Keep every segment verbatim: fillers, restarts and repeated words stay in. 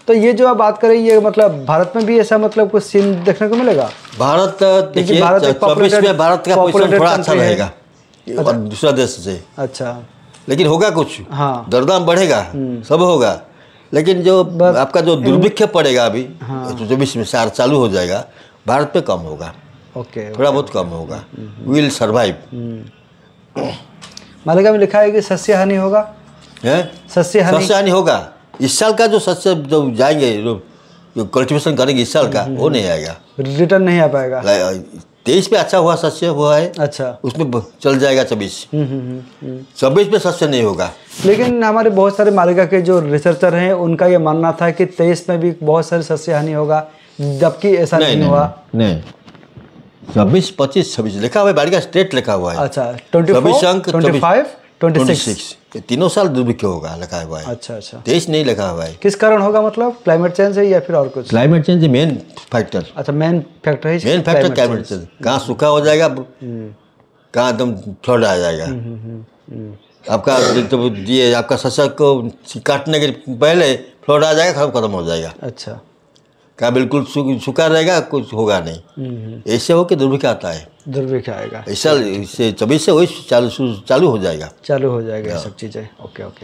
तो ये जो आप बात करें, ये मतलब भारत में भी ऐसा मतलब कुछ सीन देखने को मिलेगा? भारत देखिए चौबीस में भारत का पोजीशन थोड़ा अच्छा रहेगा और दूसरा देश से। अच्छा, लेकिन होगा कुछ, हाँ, दरदाम बढ़ेगा, सब होगा, लेकिन जो आपका जो दुर्भिक्ष पड़ेगा अभी चौबीस में सार चालू हो जाएगा, भारत पे कम होगा। ओके, थोड़ा बहुत कम होगा। Will survive. मालिका में लिखा है कि सस्य हानि होगा, है सस्य हानि सस्य हानि होगा। इस साल का जो सस्य जो जाएंगे, जो कल्टीवेशन करेंगे इस साल का, वो नहीं आएगा, रिटर्न नहीं आ पाएगा। तेईस पे अच्छा हुआ सस्य हुआ है, अच्छा, उसमें चल जाएगा चौबीस। चौबीस में सस्य नहीं होगा। लेकिन हमारे बहुत सारे मालिका के जो रिसर्चर हैं उनका ये मानना था कि तेईस में भी बहुत सारी सस्य हानि होगा, जबकि ऐसा नहीं, नहीं हुआ। नहीं, छब्बीस पच्चीस छब्बीस लिखा हुआ है, बाड़ी का स्टेट लिखा हुआ है। अच्छा, चौबीस अंक, पच्चीस, छब्बीस, तीनों साल दुर्भिक्ष होगा लिखा हुआ है। अच्छा अच्छा, तेईस नहीं लिखा हुआ है। किस कारण होगा, मतलब क्लाइमेट चेंज है या फिर और कुछ? Climate change main factor. अच्छा, मेन फैक्टर है, मेन फैक्टर क्लाइमेट चेंज। कहाँ सूखा हो जाएगा, कहाँ एकदम फ्लड आ जाएगा। आपका तो ये आपका शस्य को काटने के पहले फ्लड आ जाएगा, खत्म खत्म हो जाएगा। अच्छा, क्या बिल्कुल सूखा रहेगा, कुछ होगा नहीं। ऐसे हो कि दुर्भिक्ष आता है, दुर्भिक्ष आएगा। ऐसा इससे चौबीस से वही चालू चालू हो जाएगा, चालू हो जाएगा सब चीज़ें। Okay okay.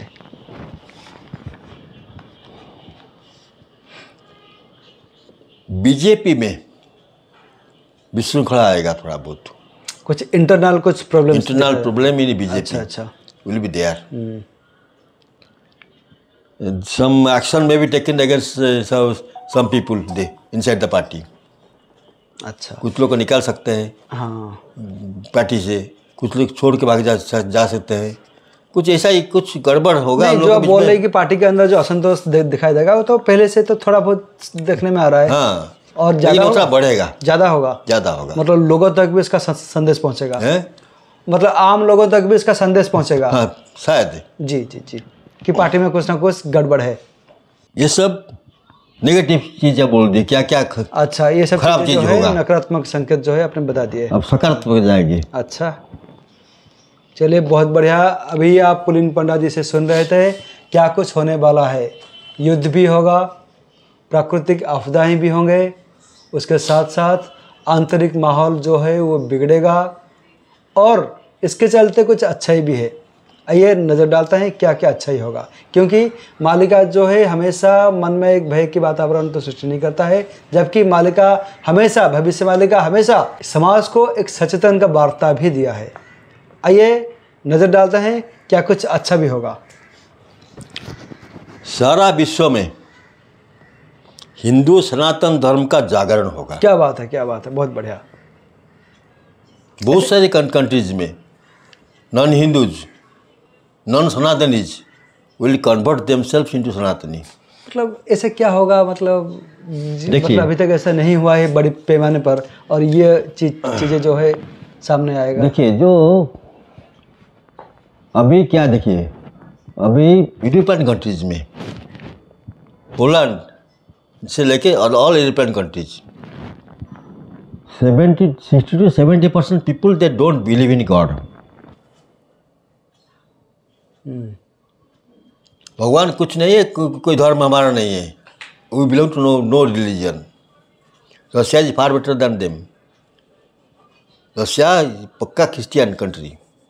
बीजेपी में विशृंखला आएगा थोड़ा बहुत, कुछ इंटरनल कुछ problem internal problem in BJP. अच्छा अच्छा, will be there. Some action may be taken against some people they inside the party. अच्छा, कुछ लोग को निकाल सकते हैं, हाँ, पार्टी से, कुछ लोग छोड़ के भाग जा जा सकते हैं, कुछ ऐसा ही कुछ गड़बड़ होगा। जो आप बोल रहे हैं कि पार्टी के अंदर जो असंतोष दिखाई देगा, वो तो पहले से तो थोड़ा बहुत देखने में आ रहा है। हाँ, और ज्यादा बढ़ेगा, ज्यादा होगा, ज्यादा होगा, मतलब लोगों तक भी इसका संदेश पहुंचेगा, मतलब आम लोगों तक भी इसका संदेश पहुंचेगा। हाँ, शायद। जी जी जी, कि पार्टी में कुछ ना कुछ गड़बड़ है। ये सब नेगेटिव चीजें बोल दी, क्या क्या ख... अच्छा, ये सब खराब चीज होगा, नकारात्मक संकेत जो है आपने बता दिए। अब सकारात्मक जाएगी। अच्छा, चलिए, बहुत बढ़िया। अभी आप पुलिन पंडा जी से सुन रहे थे क्या कुछ होने वाला है। युद्ध भी होगा, प्राकृतिक आपदाएं भी होंगे, उसके साथ साथ आंतरिक माहौल जो है वो बिगड़ेगा, और इसके चलते कुछ अच्छाई भी है। आइए नज़र डालते हैं क्या क्या अच्छा ही होगा, क्योंकि मालिका जो है हमेशा मन में एक भय की वातावरण तो सृष्टि नहीं करता है, जबकि मालिका हमेशा, भविष्य मालिका हमेशा समाज को एक सचेतन का वार्ता भी दिया है। आइए नज़र डालते हैं क्या कुछ अच्छा भी होगा। सारा विश्व में हिंदू सनातन धर्म का जागरण होगा। क्या बात है, क्या बात है, बहुत बढ़िया। बहुत सारी कंट्रीज में non Hindus, non Sanatanis will convert themselves into Sanatani. मतलब ऐसे क्या होगा, मतलब मतलब अभी तक ऐसा नहीं हुआ है बड़ी पैमाने पर, और ये चीज चीज़ें जो है सामने आएगा। देखिए, जो अभी क्या, देखिए अभी यूरोपियन कंट्रीज में, पोलैंड से लेके और all European countries, seventy sixty to seventy percent people they don't believe in God. भगवान कुछ नहीं है, को, कोई धर्म हमारा नहीं है। We belong to no no religion. Russia is far better than them. Russia पक्का क्रिश्चियन कंट्री,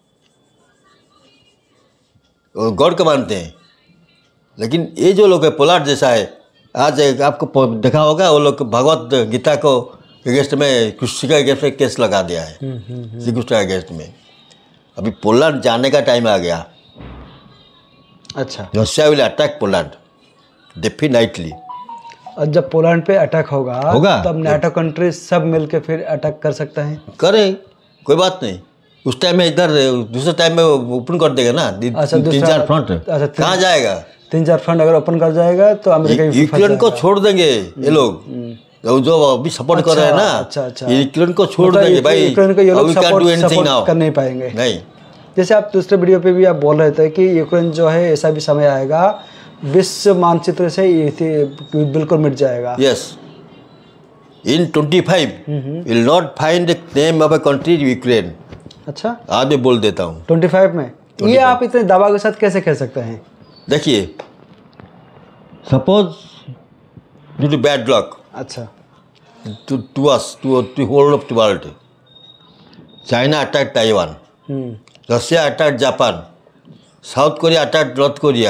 और गॉड को मानते हैं। लेकिन ये जो लोग है, पोलैंड जैसा है, आज आपको देखा होगा, वो लोग भगवत गीता को अगेंस्ट में, कृष्ण के अगेंस्ट में केस लगा दिया है, श्री कृष्ण के अगेंस्ट में। अभी पोलैंड जाने का टाइम आ गया। अच्छा, Russia will attack Poland definitely. और जब पोलैंड पे अटैक होगा होगा तब नाटो कंट्री सब मिलके फिर अटैक कर सकते हैं। करें, कोई बात नहीं। उस टाइम में इधर, दूसरे टाइम में ओपन कर देगा ना। अच्छा, तीन चार फ्रंट। अच्छा, कहाँ जाएगा? तीन चार फ्रंट अगर ओपन कर जाएगा तो अमेरिका यूक्रेन को छोड़ देंगे ये लोग, जो अभी सपोर्ट कर रहे हैं ना। अच्छा अच्छा, यूक्रेन को छोड़ देंगे भाई, यूक्रेन को ये लोग सपोर्ट कर नहीं पाएंगे। नहीं, जैसे आप दूसरे वीडियो पे भी आप बोल रहे थे कि यूक्रेन जो है ऐसा भी समय आएगा विश्व मानचित्र से बिल्कुल मिट जाएगा। Yes, in twenty five will not find the name of a country Ukraine. अच्छा, आज मैं बोल देता हूँ ट्वेंटी फाइव में। ये आप इतने दावा के साथ कैसे कह सकते हैं? देखिए, suppose due to bad luck. अच्छा. To to us, to to whole of the world. China attacked Taiwan. Hmm. Russia attacked Japan. South Korea attacked North Korea.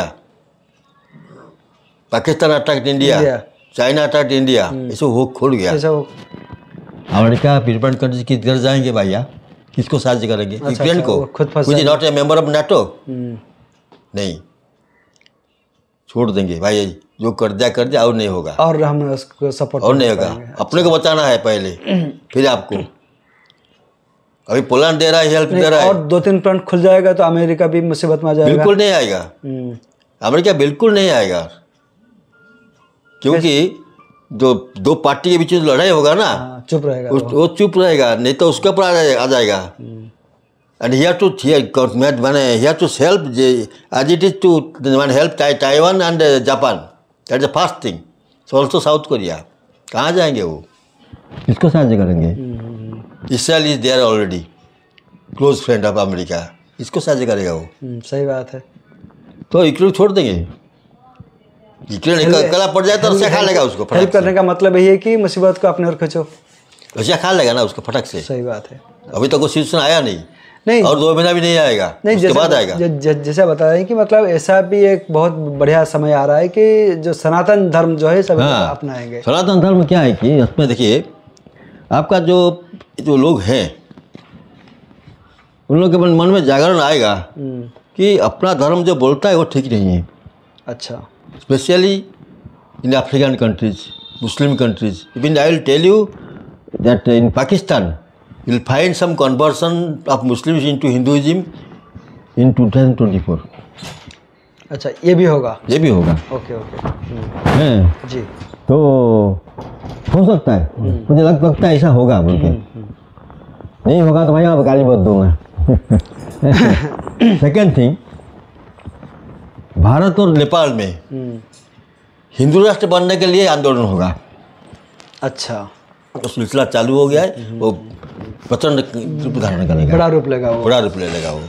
Pakistan attacked India. India. China attacked India. ऐसे हो खुल गया. ऐसा हो. America Philippine country किस घर जाएंगे भैया? किसको साझा करेंगे? यूक्रेन को? खुद फंस Which is not a member of NATO? नहीं. छोड़ देंगे भाई, जो कर दिया कर दिया, और नहीं होगा. और हम उसको सपोर्ट और नहीं होगा. अपने को बचाना है पहले, फिर आपको. अभी पोलैंड दे रहा है, हेल्प दे रहा है. और दो तीन प्लांट खुल जाएगा तो अमेरिका भी मुसीबत में आ जाएगा. बिल्कुल नहीं आएगा. अमेरिका बिल्कुल नहीं आएगा, क्योंकि जो दो पार्टी के बीच में लड़ाई होगा ना, चुप रहेगा. वो चुप रहेगा, नहीं तो उसके ऊपर आ जाएगा. And he had to मैंने he had to help as it is to help Taiwan and Japan. That's the first thing. So also South Korea. कहाँ जाएंगे वो? किसको साझा करेंगे? Israel is there already. Close friend of America. इसको साझा करेगा वो? सही बात है. तो यूक्रेन छोड़ देंगे. यूक्रेन कला पड़ जाए तो रशिया खा लेगा उसको. हेल्प करने का मतलब यही है कि मुसीबत को अपने ओर खींचो. रशिया खा लेगा ना उसको फटक से. सही बात है. अभी तक वो सिचुएशन आया नहीं. नहीं, और दो महीना भी नहीं आएगा. नहीं, उसके बाद आएगा. जैसे बता रहे हैं कि मतलब ऐसा भी एक बहुत बढ़िया समय आ रहा है कि जो सनातन धर्म जो है सब हाँ, अपनाएंगे. सनातन धर्म क्या है कि इसमें देखिए, आपका जो जो लोग हैं उन लोगों के मन में जागरण आएगा कि अपना धर्म जो बोलता है वो ठीक नहीं है. अच्छा. Specially in African countries, Muslim countries. Even I will tell you that in Pakistan you will find some conversion of Muslims into Hinduism in twenty twenty-four. अच्छा, ये भी होगा. ये भी होगा. Okay okay. हैं जी. तो हो सकता है, मुझे लग लगता है ऐसा होगा बोल के. नहीं होगा तो भाई आप गाली मत दूंगा. सेकेंड थिंग, भारत और नेपाल में हिंदू राष्ट्र बनने के लिए आंदोलन होगा. अच्छा. तो सिलसिला चालू हो गया है. वो प्रचंड रूप धारण करेगा. बड़ा रूप लेगा वो. बड़ा रूप ले लेगा वो.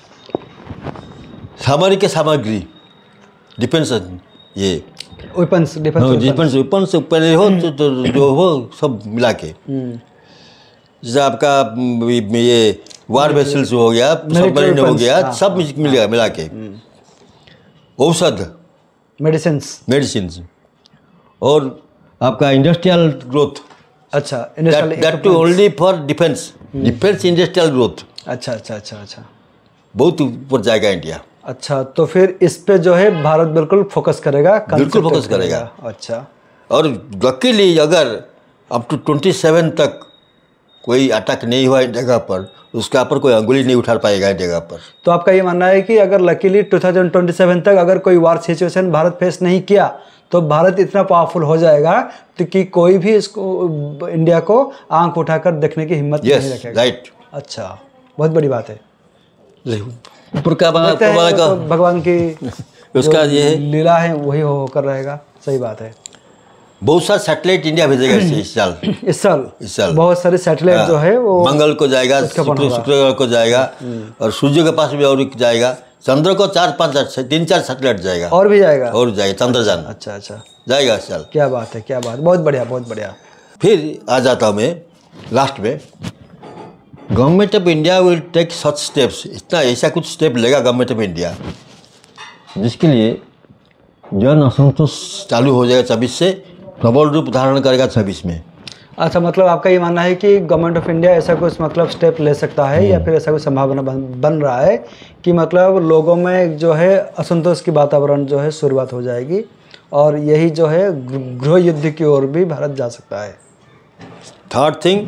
सामरिक सामग्री, डिफेंस, ये वेपन्स, डिफेंस डिफेंस वेपन्स पहले हो तो जो हो सब मिला के, जैसे आपका ये वार वेसल्स हो गया, सबमरीन हो गया, सब मिल मिला के. औषध, मेडिसिन मेडिसिन और आपका इंडस्ट्रियल ग्रोथ. अच्छा. That too only for defence, defence industrial growth. अच्छा अच्छा अच्छा अच्छा. बहुत ऊपर जाएगा इंडिया. अच्छा, तो फिर इस पे जो है भारत बिल्कुल फोकस करेगा. बिल्कुल फोकस करेगा. अच्छा. और लकीली अगर अप टू ट्वेंटी सेवन तक कोई अटैक नहीं हुआ इस जगह पर, उसके ऊपर कोई अंगुली नहीं उठा पाएगा इस जगह पर. तो आपका ये मानना है कि अगर luckily two thousand twenty seven तक अगर कोई वार सिचुएशन भारत फेस नहीं किया तो भारत इतना पावरफुल हो जाएगा तो कि कोई भी इसको इंडिया को आंख उठाकर देखने की हिम्मत yes, नहीं रखेगा. राइट. अच्छा, बहुत बड़ी बात है. ऊपर का तो भगवान की उसका ये लीला है, वही होकर रहेगा. सही बात है. बहुत सारे सैटेलाइट इंडिया भेजेगा इस साल. इस साल इस साल बहुत सारे सैटेलाइट जो है वो मंगल को जाएगा, शुक्र को जाएगा, और सूर्य के पास भी और जाएगा. चंद्र को चार पाँच तीन चार सैटेलाइट जाएगा. और भी जाएगा. और जाएगा चंद्रयान. अच्छा अच्छा जाएगा इस साल. क्या बात है, क्या बात. बहुत बढ़िया, बहुत बढ़िया. फिर आ जाता हूँ मैं लास्ट में. Government of India will take such steps. इतना ऐसा कुछ स्टेप लेगा गवर्नमेंट ऑफ इंडिया जिसके लिए जन असंतोष चालू हो जाएगा छब्बीस से, प्रबल रूप धारण करेगा छब्बीस में. अच्छा, मतलब आपका ये मानना है कि गवर्नमेंट ऑफ इंडिया ऐसा कुछ मतलब स्टेप ले सकता है या फिर ऐसा कुछ संभावना बन, बन रहा है कि मतलब लोगों में जो है असंतोष की वातावरण जो है शुरुआत हो जाएगी और यही जो है गृह युद्ध की ओर भी भारत जा सकता है. थर्ड थिंग,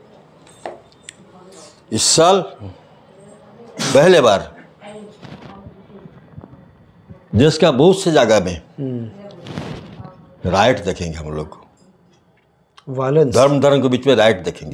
इस साल पहले बार देश का बहुत से जगह में राइट देखेंगे हम लोग. वायलेंस, धर्म धर्म के बीच में राइट देखेंगे.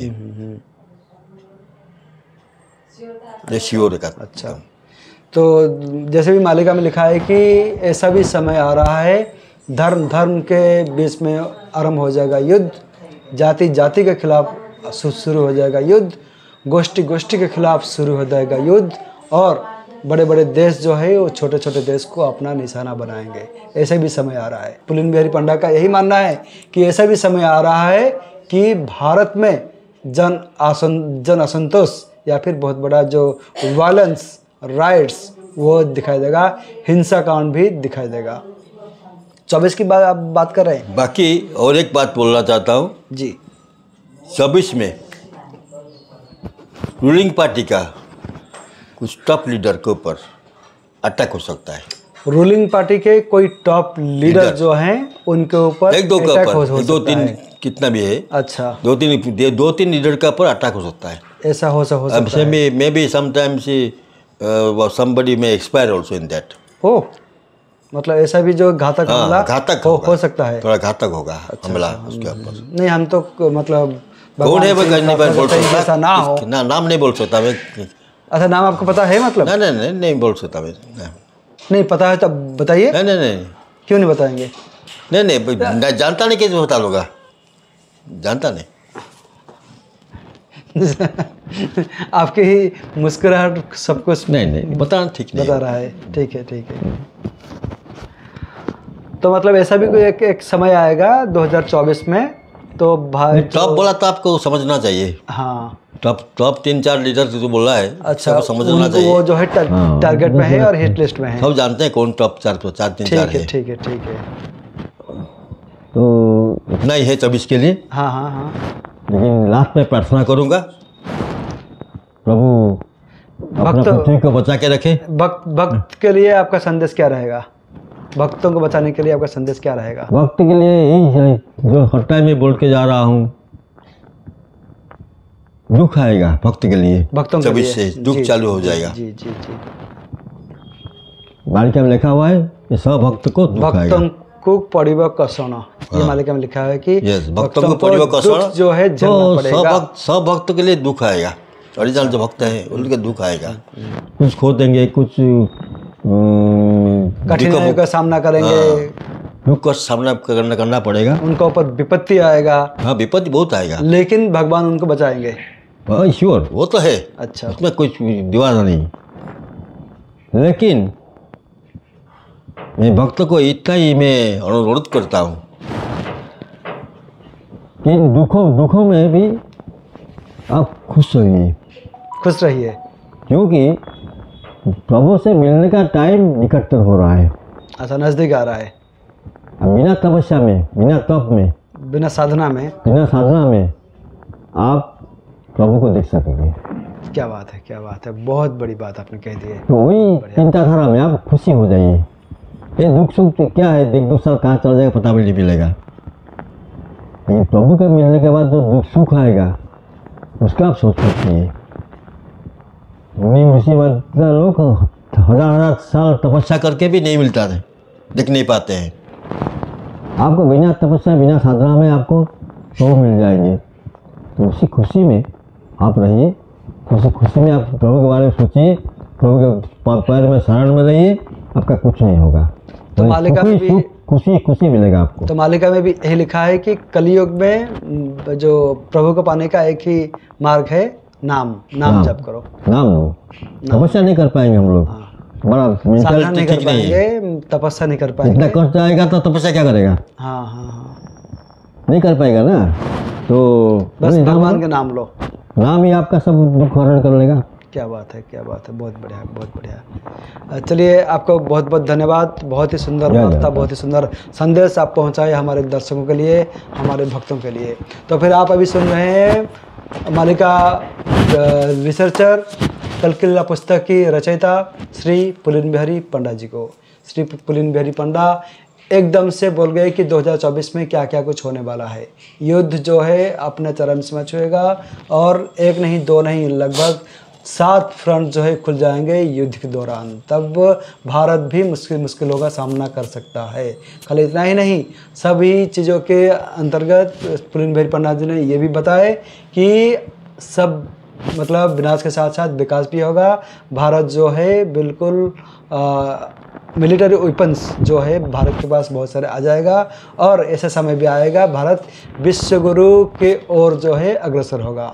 ये श्योर का. अच्छा, तो जैसे भी मालिका में लिखा है कि ऐसा भी समय आ रहा है धर्म धर्म के बीच में आरंभ हो जाएगा युद्ध, जाति जाति के खिलाफ शुरू हो जाएगा युद्ध, गोष्ठी गोष्ठी के खिलाफ शुरू हो जाएगा युद्ध, और बड़े बड़े देश जो है वो छोटे छोटे देश को अपना निशाना बनाएंगे। ऐसे भी समय आ रहा है। पुलिन बिहारी पंडा का यही मानना है कि ऐसा भी समय आ रहा है कि भारत में जन असं जन असंतोष या फिर बहुत बड़ा जो वायलेंस राइट्स वो दिखाई देगा, हिंसा कांड भी दिखाई देगा। चौबीस की बात आप बात कर रहे हैं। बाकी और एक बात बोलना चाहता हूँ जी, चौबीस में रूलिंग पार्टी का कुछ टॉप लीडर के ऊपर अटैक हो सकता है। रूलिंग पार्टी के कोई टॉप लीडर जो हैं उनके ऊपर एक दो के अटैक हो, ऊपर हो दो तीन है। कितना भी है, अच्छा, दो तीन दो तीन लीडर के ऊपर अटैक हो सकता है। ऐसा हो हो सकता है। Maybe sometimes somebody may expire also in that। ओ, मतलब ऐसा भी जो घातक हमला घातक हो, हो सकता है, थोड़ा घातक होगा अच्छा, हमला अच्छा, उसके ऊपर। नहीं हम तो मतलब कौन है वो नहीं बोल सकता, ऐसा ना हो ना नाम नहीं बोल सकता मैं। अच्छा, नाम आपको पता है मतलब? नहीं नहीं नहीं बोल सकता मैं। नहीं पता है तब बताइए। नहीं नहीं नहीं क्यों नहीं बताएंगे? नहीं नहीं जानता नहीं, कैसे बता लूँगा, जानता नहीं। आपकी ही मुस्कुराहट सब कुछ नहीं नहीं बताना ठीक नहीं बता रहा है। ठीक है ठीक है। तो मतलब ऐसा भी कोई एक, एक समय आएगा दो हज़ार चौबीस में, तो भाई टॉप बोला तो आपको समझना चाहिए। हाँ, टॉप टॉप तीन चार लीडर जो बोला है, अच्छा, समझना चाहिए। वो जो है टारगेट में है और हिट लिस्ट में है। सब जानते हैं कौन टॉप चार तो चार तीन चार है। ठीक है ठीक है। तो इतना ही है चौबीस के लिए। हाँ हाँ हाँ। लेकिन लास्ट में प्रार्थना करूंगा, प्रभु अपना पृथ्वी को बचा के रखे। भक्त भक्त के लिए आपका संदेश क्या रहेगा? भक्तों को बचाने के लिए आपका संदेश क्या रहेगा? भक्त के लिए यही है जो हर टाइम में बोल के जा रहा हूँ, दुख आएगा भक्त के लिए। भक्तों के लिए से दुख चालू हो जाएगा। जी जी जी। मालिका में लिखा हुआ है कि सब भक्त को दुख आएगा। भक्तों को पड़िब कसना, ये मालिका में लिखा है कि भक्तों को पड़िब कसना जो है झेलना पड़ेगा। सब भक्त सब भक्त के लिए दुख आएगा। ओरिजिनल जो भक्त है उनके दुख आएगा, कुछ खो देंगे, कुछ कठिनाइयों का सामना करेंगे, दुख का सामना करना करना पड़ेगा, उनके ऊपर विपत्ति आएगा। हाँ विपत्ति बहुत आएगा, लेकिन भगवान उनको बचाएंगे। हाँ श्योर, वो तो है। अच्छा, उसमें कुछ दीवाना नहीं। लेकिन मैं भक्त को इतना ही मैं अनुरोध करता हूँ कि दुखों दुखों में भी आप खुश रहिए, खुश रहिए, क्योंकि प्रभु से मिलने का टाइम निकटतर हो रहा है। अच्छा, नज़दीक आ रहा है। बिना तपस्या में, बिना तप में, बिना साधना में, बिना साधना में आप प्रभु को देख सकेंगे। क्या बात है, क्या बात है, बहुत बड़ी बात आपने कह दी है। तो वही चिंताधारा में आप खुशी हो जाइए। ये दुख सुख क्या है, देख दुख साल कहाँ चल जाएगा पता भी नहीं मिलेगा, लेकिन प्रभु के मिलने के बाद जो दुख सुख आएगा उसका आप सोच सकते हैं। मुसीबत लोग हजार हजार साल तपस्या करके भी नहीं मिलता है, देख नहीं पाते हैं। आपको बिना तपस्या बिना साधना में आपको प्रभु मिल जाएंगे। तो उसी खुशी में आप रहिए, उसी खुशी में आप प्रभु के बारे में सोचिए, प्रभु के पैर में शरण में रहिए, आपका कुछ नहीं होगा। तो मालिका में भी खुशी खुशी मिलेगा आपको। तो मालिका में भी यही लिखा है कि कलयुग में जो प्रभु को पाने का एक ही मार्ग है, नाम नाम जप करो, नाम लो। तपस्या नहीं कर पाएंगे हम लोग, बड़ा साधना नहीं कर पाएंगे, तपस्या नहीं कर पाएंगे। इतना कष्ट आएगा तो तपस्या क्या करेगा? हाँ हाँ हाँ, नहीं कर पाएगा ना। तो बस भगवान के नाम लो, नाम ही आपका सब दुख हरण कर लेगा। क्या बात है, क्या बात है, बहुत बढ़िया, बहुत बढ़िया। चलिए, आपको बहुत बहुत धन्यवाद। बहुत ही सुंदर वार्ता, बहुत ही सुंदर संदेश आप पहुंचाए हमारे दर्शकों के लिए, हमारे भक्तों के लिए। तो फिर आप अभी सुन रहे हैं मालिका रिसर्चर, कलकिल्ला पुस्तक की रचयिता श्री पुलिन बिहारी पंडा जी को। श्री पुलिन बिहारी पंडा एकदम से बोल गए कि दो हज़ार चौबीस में क्या क्या कुछ होने वाला है। युद्ध जो है अपने चरम सीमा छुएगा और एक नहीं दो नहीं लगभग सात फ्रंट जो है खुल जाएंगे युद्ध के दौरान। तब भारत भी मुश्किल मुश्किलों का सामना कर सकता है। खाली इतना ही नहीं, सभी चीज़ों के अंतर्गत पुलिन बिहारी पंडा जी ने ये भी बताया कि सब मतलब विनाश के साथ साथ विकास भी होगा। भारत जो है बिल्कुल मिलिट्री वेपन्स जो है भारत के पास बहुत सारे आ जाएगा और ऐसा समय भी आएगा भारत विश्व गुरु के ओर जो है अग्रसर होगा।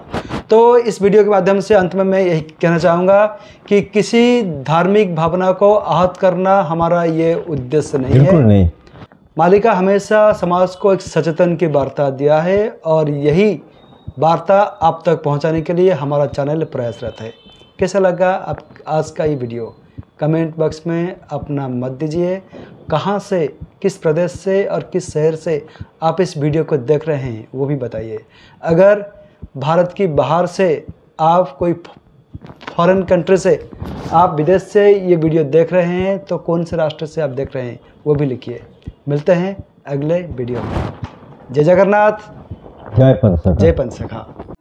तो इस वीडियो के माध्यम से अंत में मैं यही कहना चाहूँगा कि किसी धार्मिक भावना को आहत करना हमारा ये उद्देश्य नहीं है। नहीं। मालिका हमेशा समाज को एक सचेतन की वार्ता दिया है और यही वार्ता आप तक पहुंचाने के लिए हमारा चैनल प्रयासरत है। कैसा लगा आप आज का ये वीडियो? कमेंट बॉक्स में अपना मत दीजिए। कहां से, किस प्रदेश से और किस शहर से आप इस वीडियो को देख रहे हैं वो भी बताइए। अगर भारत की बाहर से आप कोई फॉरेन कंट्री से, आप विदेश से ये वीडियो देख रहे हैं तो कौन से राष्ट्र से आप देख रहे हैं वो भी लिखिए। मिलते हैं अगले वीडियो में। जय जगन्नाथ, जय पंचसखा। जय पंचसखा।